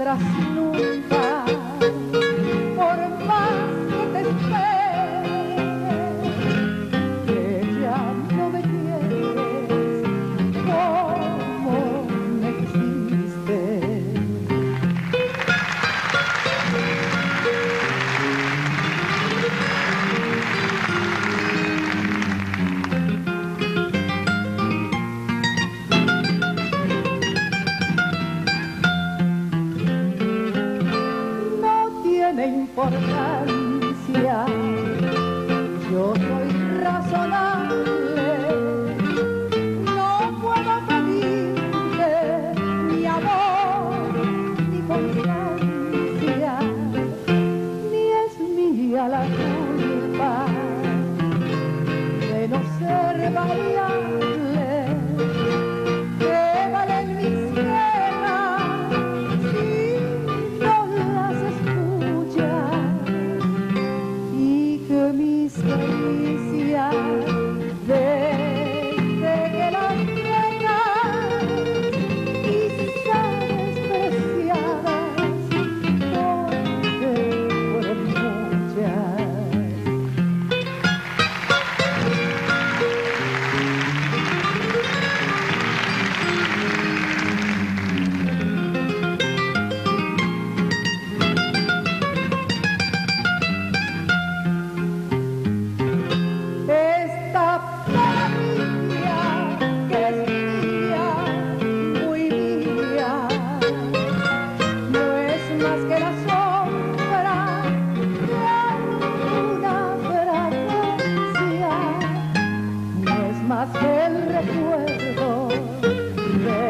tendrás nunca, por más que te espere, que ya no me quieres como me quisiste. Importancia, yo soy razonable, no puedo pedirte ni amor ni constancia, ni es mía la culpa de no ser variable. Que valen mis penas si no las escuchas, mis caricias desde que las tengas quizá despreciadas porque fueron muchas. Más que el recuerdo de